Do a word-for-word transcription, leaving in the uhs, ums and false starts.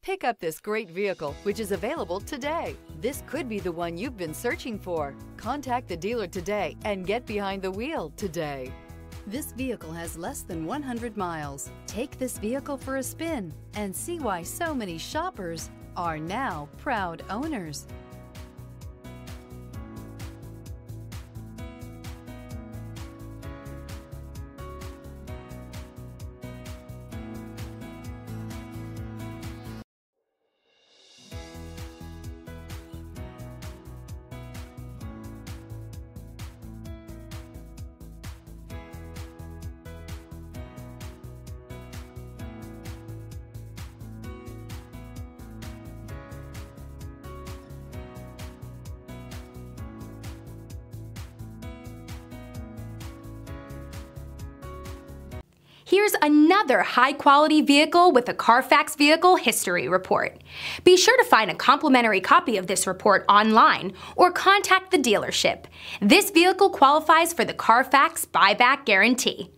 Pick up this great vehicle, which is available today. This could be the one you've been searching for. Contact the dealer today and get behind the wheel today. This vehicle has less than one hundred miles. Take this vehicle for a spin and see why so many shoppers are now proud owners. Here's another high-quality vehicle with a Carfax Vehicle History Report. Be sure to find a complimentary copy of this report online or contact the dealership. This vehicle qualifies for the Carfax Buyback Guarantee.